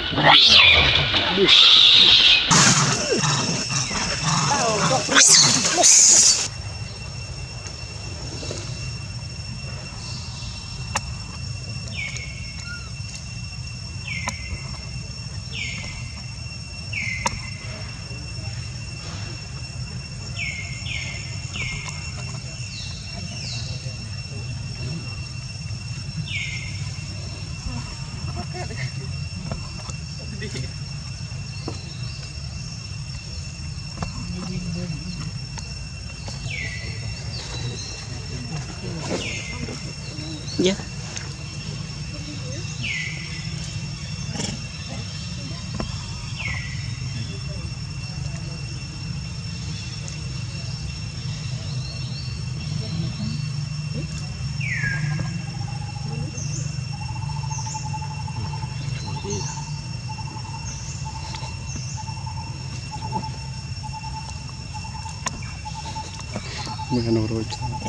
Yeah. Mình rồi.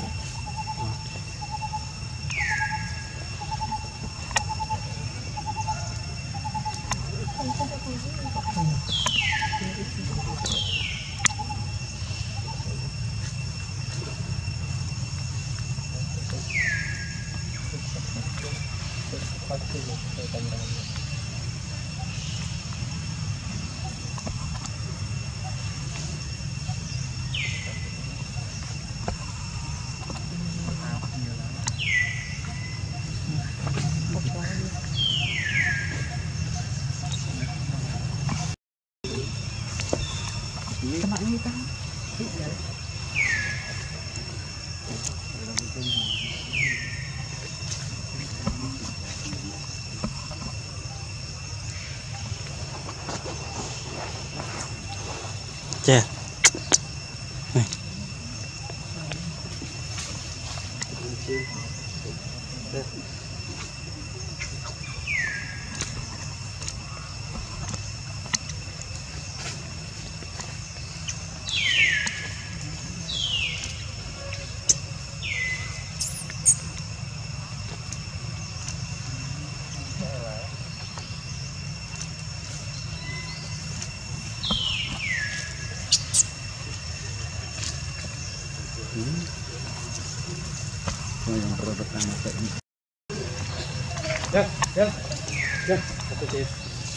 Chè. Này. Yang pertama ini. Ya, ya, ya, satu sih.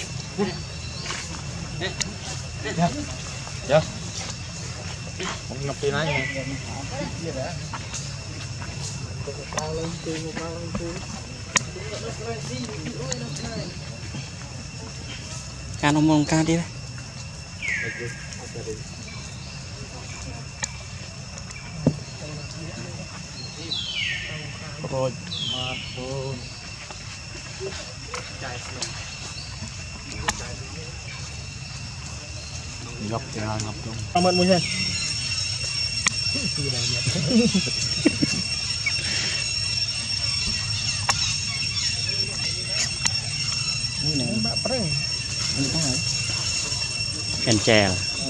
Ya, ya. Mau ngepin aja. Iya dah. Kan ngomong kan dia. Rồi mà bồn ngập kìa ngập luôn cảm ơn mua Cành chè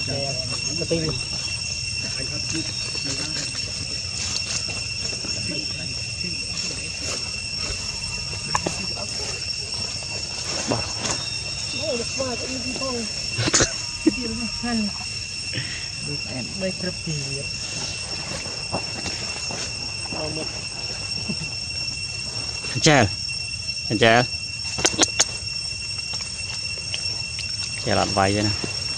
đây rất thì chè chè chè lạt vay vậy nè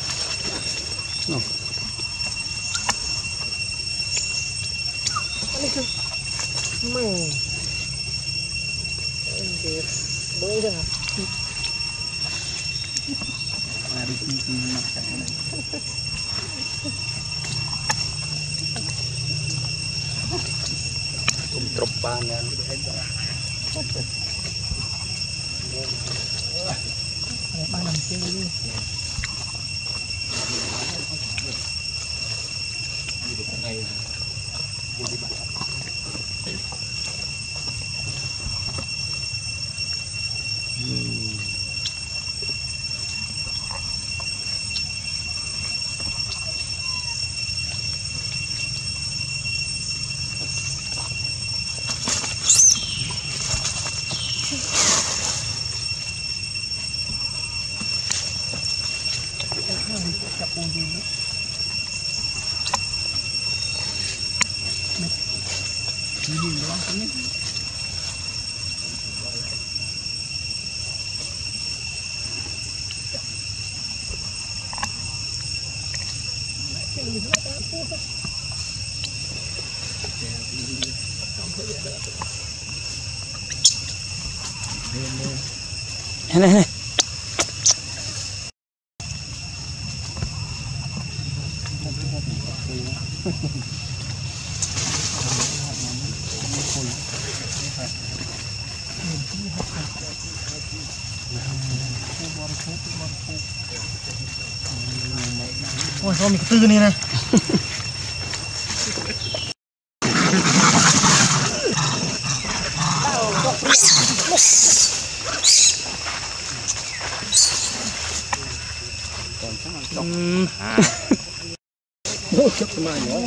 bơi ra đi mặt này cùng trục ba ngàn ba năm chơi đi này này ôi sao mình tư này này Chút mà nhớ.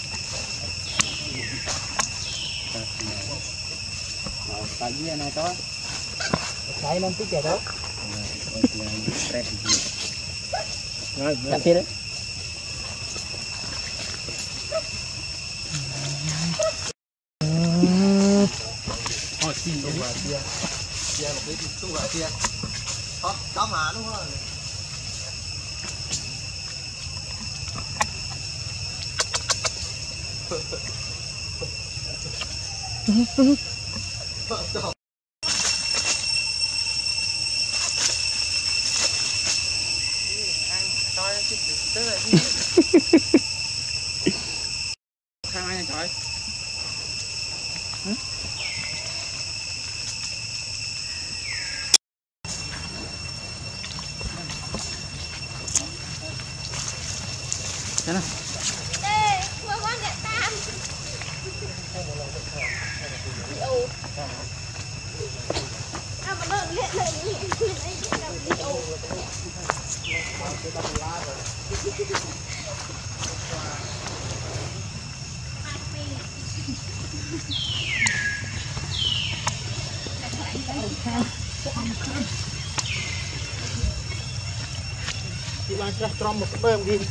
Tại vì này đó. Cái nó tích kẻ đó. Rồi, đặt kia đấy. Xin đúng vào kia. Kia một cái xuống vào kia. Có mà đúng không? Khang ai trời. Thế nào? Ê, qua quán gạch tam. Mà nó lệ lệ như thế này chứ làm gì đâu. chị bạn ra trong một cái bơm đi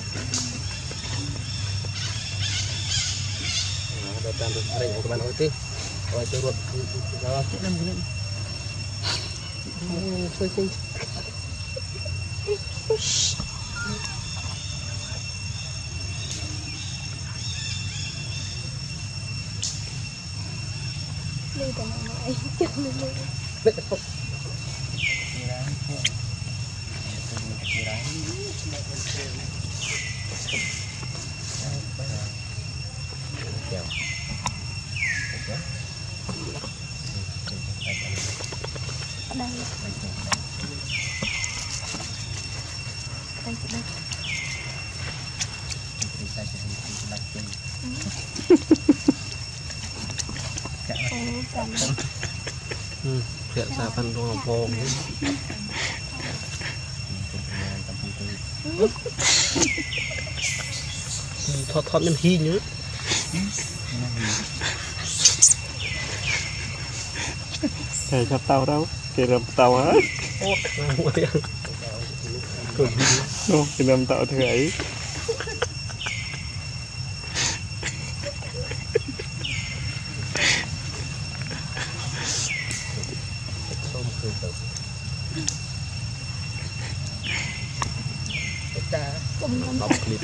Để làm được đây của bạn nói tí. Rồi tôi ruột đó chết năm cái này. Thôi xin. Đi từ này chụp lên đi. Đây. Hiện ra phân đồ bồn thoát nhân hi nhớ Kể cho tao đâu, kể làm tao á. Đâu, kể làm tao thế ấy. đọc clip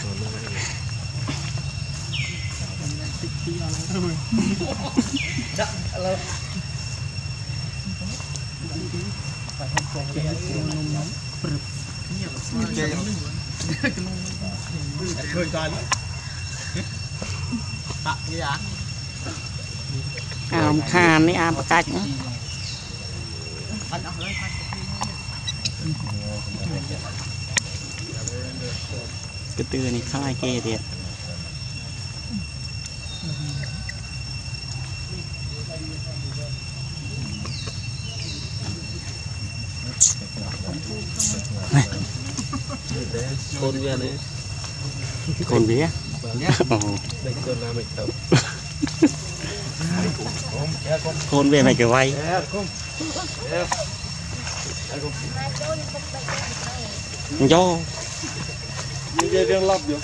Khan ấy à, cách nữa. Cái từ này khai kia thiệt. con viên đấy Con vía. Con về mày kiểu vay. Cho Như riêng lọc được.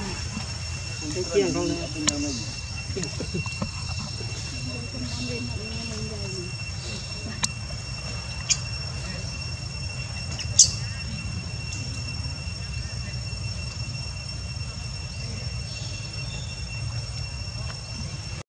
Cái chiên không